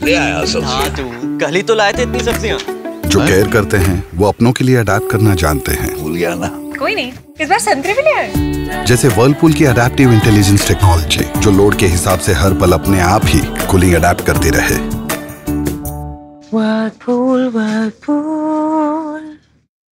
ले आया सब्जियां। हाँ तू कल ही तो लाए थे इतनी सब्जियां। जो केयर करते हैं वो अपनों के लिए अडैप्ट करना जानते हैं। भूल गया ना। कोई नहीं, इस बार संतरे भी ले आए। जैसे वर्लपूल की अडैप्टिव इंटेलिजेंस टेक्नोलॉजी, जो लोड के हिसाब से हर पल अपने आप ही कूलिंग अडैप्ट करती रहे। Whirlpool, Whirlpool.